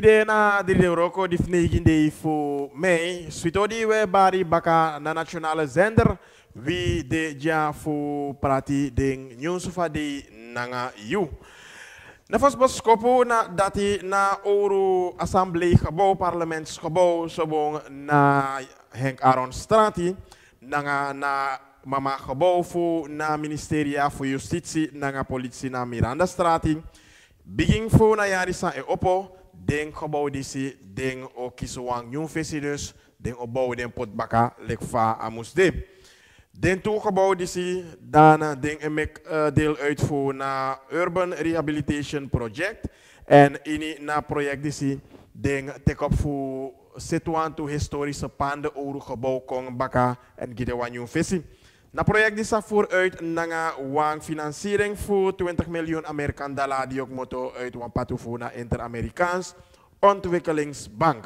Tide na de Roko di Fneginde fu mei, suitodi we bari baka na nationale zender, wie de ja fu prati ding nyunsufa di nanga yu. Na vast boskopu na dati na oru assemblee gebouw, parlementsgebouw, sobong na Henk Aron Strati, nanga na mama gebouw fu na ministeria fu justitie, nanga politie na Miranda Strati, begin fu na yarisa e opo, den gebouw disi, den o kiswang nyung fesi dus, den opbouw den potbaka, lekfa amusde. Den toegebouwd is daarna denk deel uitvoeren naar Urban Rehabilitation Project. En in na project is denk take op voor situaan to historische panden over gebouw kong baka en gidewanyu visie. Na project is vooruit naar wang financiering voor 20 miljoen Amerikaan dollar die ook moto uit wapatu voor naar Inter-Amerikaans Ontwikkelingsbank.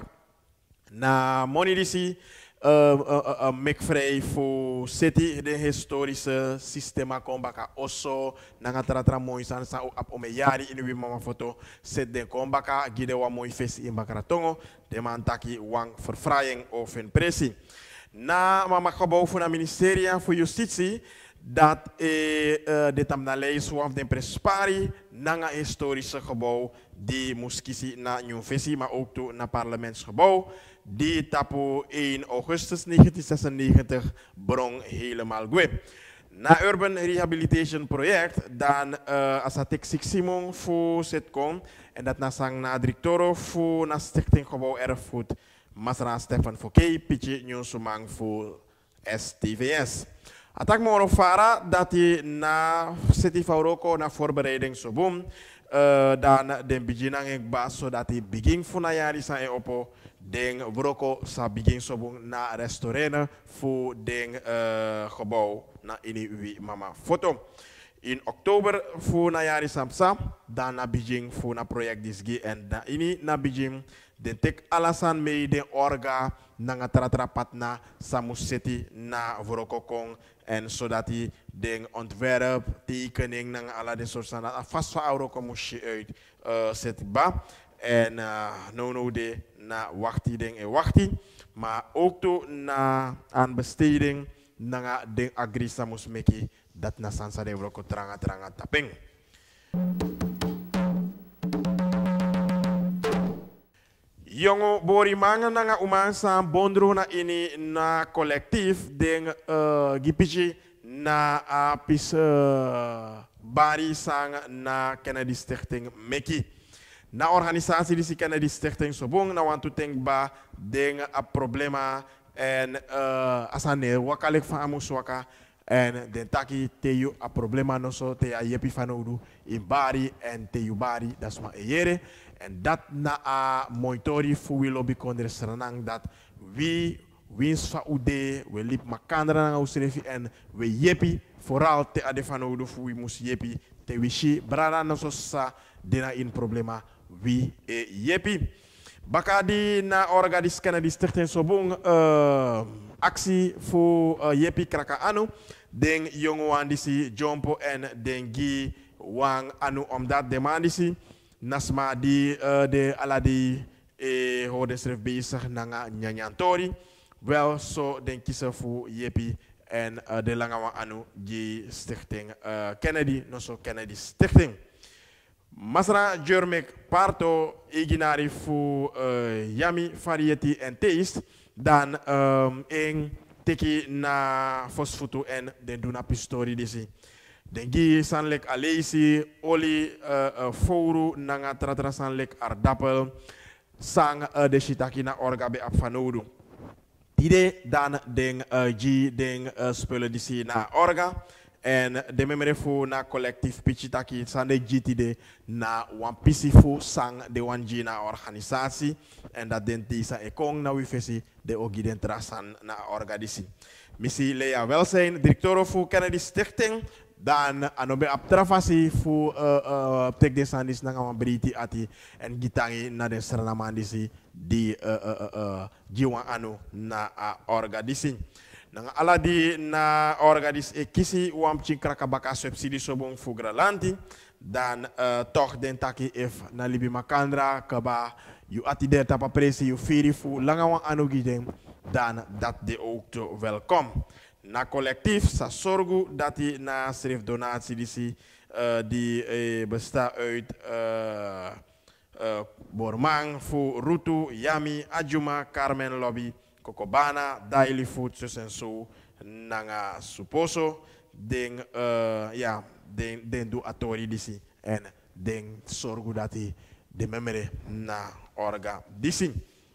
Na money disi make vrij voor city de historische systema kombaka osso nanga tratra mooi san sa op omeyari in uw mama foto set de kombaka gide wa mooi fesi in bakaratongo de man taki wang verfraaiing of een pressie na mama gebouw van het ministerie voor justitie dat de tamnaleis of de prespari nanga historische gebouw die muskisi na Nieuw-Visie maar ook toe naar parlementsgebouw die tapu 1 augustus 1996 brong helemaal goed. Na Urban Rehabilitation Project dan als ik Simon voor Sitcom en dat na sang na directeur voor na Stichting Gebouw Erfgoed Masra Stefan Fouquet Pichi Nyonsumang voor STVS. Atak moro fara dat hij na City Fauroko na voorbereiding zo boom dan den beginning ik bas zodat hij begin van na jari sa e opo den broko sa begin sobong na restaureren voor den gebouw na ini uwi mama foto. In oktober voor na jari samsa dan na begin voor na project disgi en na ini na begin den tek alasan mei den orga na ngatratrapat na samuseti na broko kong en zodat hij den ontwerp tekening na ala de soorten vast van euro komusje uit zet ba en no de na wachti ding en wachti, maar ook toe na aan besteding na ding agrisa musmeki dat na sansa de broko tranga tapeng. Jongo bori manga nanga umansa bondro na ini na collectief ding gipichi na apis bari sang na Kennedy Stichting Meki. Na organisatie die si Kennedy Stichting Sobong na want to think ba ding a problema en asane wakalik fa amuswaka en den taki teyu a problema no so te a yepi fanodu in bari en teyu bari das ma eyere. En dat na a moitori fu we lobby kondre sranang dat we wins fa ude we lip makandra na usrefi en we yepi vooral te adefano fu we mus yepi te wishi brada no so sa dena in problema we yepi bakadi na organis Kennedy Stichting Sobong actie fu yepi kraka anu den jongo andisi jompo en den gi wang anu omdat de mandisi nasma di de aladi hoorde schrift bezig nanga nyanyantori wel so den kiezen voor yepi en de lange anu die stichting Kennedy no so Kennedy Stichting Masra Jermek parto iginari fu yami variety en taste dan en teki na fosfoto en den duna pistori disi dengi sanlek alesi oli fouru nanga tratra sanlek ardappel sang de shitaki na orga be apfanodu. Tide dan den G den spullen disi na orga en de memere fu na collectief pichitaki sande GTD na wan pisifu sang de wan G na organisatie en dat den tisa ekong na wifesi de ogi den trasan na orga disi. Missie Lea Welzijn, directeur fu Kennedy Stichting. Dan anobe aptrafasi fu tek de sandis na ngam briti ati en gitangi na den sranamandisi di jiwa anu na organisi na ala di na organis e kisi wam chikraka baka subsidi sobong fu gralanti dan toch den taki if na libi makandra kaba you ati der tapa presi you firi fu langawan anugi den dan dat de ook te welkom. Na collectief sa sorgu dat die na schrift donatie die bestaat uit Bormang, Fu, Rutu, Yami, Ajuma, Carmen Lobby, Kokobana, Daily Food, zus en zo, Nanga Suposo, den do atori disi en den sorgu dat die de memory na orga disi.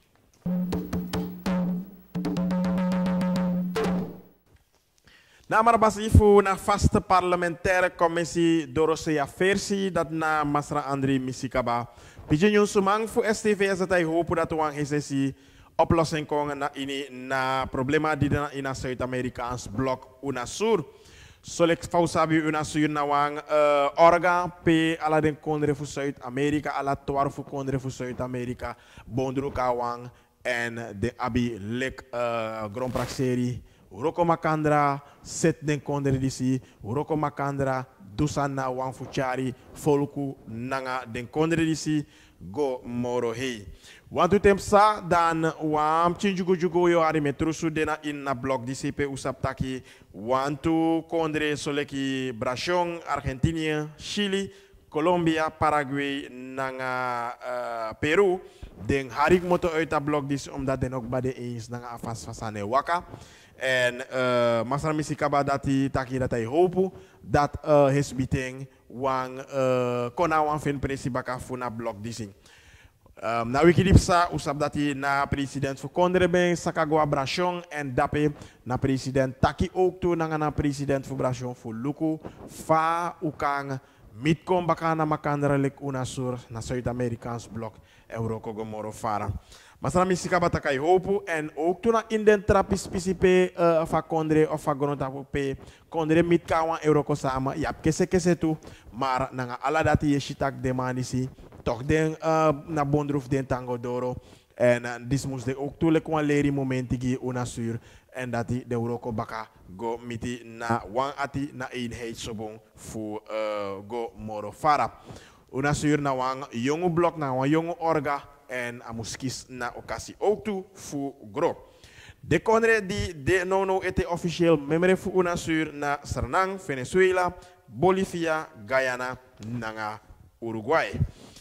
Na marabasifu na vaste parlementaire commissie Dorothea Versi dat na Masra Andri Misikaba. Pijinyon sumang fu STVS dat hij hoop dat we een sessie oplossing komen na problema die in Zuid-Amerikaans blok UNASUR. Solek fausabi UNASUR na wang orga pe ala den kondre fu Zuid-Amerika ala toar fu kondre fu Zuid-Amerika bondru kawang en de abi lek grondpraxeri. Uroko Makandra, set den kondre disi, Uroko Makandra, Dusana wan fuchari, Folku, Nanga den kondre disi, go moro hei. Want u temsa, dan wam chinjugu yo ari metrusu dena in na blok disi pe usaptaki, want u kondre soleki Brachon, Argentinië, Chili, Colombia, Paraguay, Nanga Peru, den harik moto uit dat blok disi, omdat den ook bade eens Nanga afas fasane waka. En Masra Misikaba dat hij taki dat hij hoop dat his meeting wang kona wang fin presibaka funa blok disi. Na wikidipsa usap dat hij na president verkonderen ben Sakagwa Brachon en dape na president taki ook toe na president voor Brachon voor Luku fa ukang mitkom baka na makandra lek UNASUR na Zuid-Amerikaans blok Euroko Gomoro Fara. Masra Misikaba takai hopu en ook toen in den trapi specifiek van kondre of van grondtapu kondre mit kawan Euroko sama ja kese tu maar nanga ala dati je shitak demandisi toch den na bondruf den tango doro en dis moest de ook toe lekwan leri momenti gi UNASUR en dat die de Euroko baka go miti na wan ati na eenheid sobong fu go moro fara UNASUR na wan jonge blok na wan jonge orga en amuskis na occasie ook toe voor gro. De kondre die de nono ete officieel membre voor UNASUR na Suriname, Venezuela, Bolivia, Guyana, nanga Uruguay.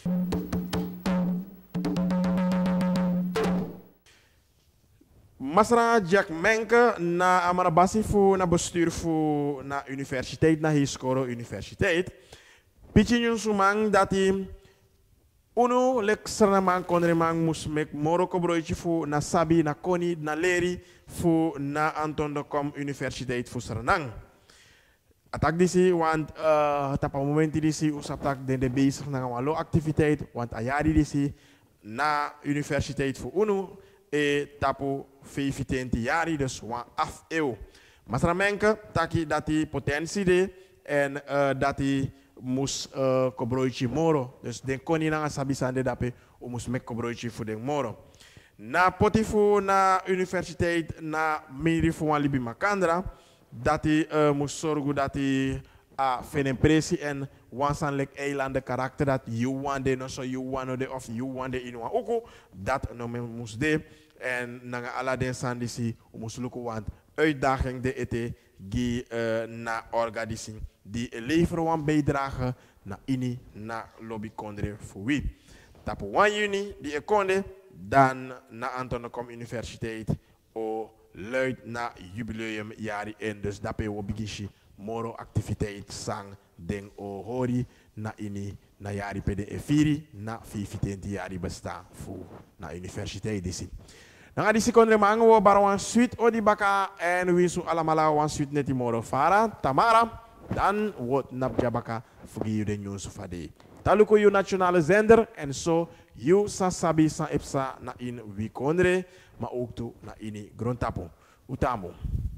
Masra Jack Menke na amarabasi voor na bestuur voor na universiteit na Hiskoro Universiteit. Pichinyon sumang dati uno lek sarnaman konreman musmek moroko broodje fu na sabi na koni na leri fu na Anton de Kom Universiteit fu Suriname. Atak disi want tapa momenti disi usaptak den de bezig na walo activiteit want ayari disi na universiteit fu uno tapu 15 jari dus wan af eeuw. Masramenke taki dati potentie de en dati mus kobroichi moro. Dus den koni na sabisande dape o mus mek kobroichi fu den moro. Na potifu na universiteit na miri fu wan libi makandra dati mus sorgu dati a fenempresi en wansan lek eilande karakter dat you wande no so you wande of you wande in wan oko dat no men mus de en nanga ala den sandisi o mus luku want uitdaging de ete gi na organising die leveren wan bijdrage na ini na lobby kondre voor wie. Tapo 1 juni die ekonde dan na Anton de Kom Universiteit o luid na jubileum jari en dus dape wo bigishi moro activiteit sang den o hori na ini na jari pede efiri na 15 jari bestaan voor na universiteit disi. Dan disi kondre mango wo barwan suite o di baka en wisu alamala wan suite neti moro fara Tamara dan wordt napjabaka voor de news van de taluko yu nationale zender en zo yu sasabi san epsa na in wikondre maar ook toe na ini grondtapo utamu.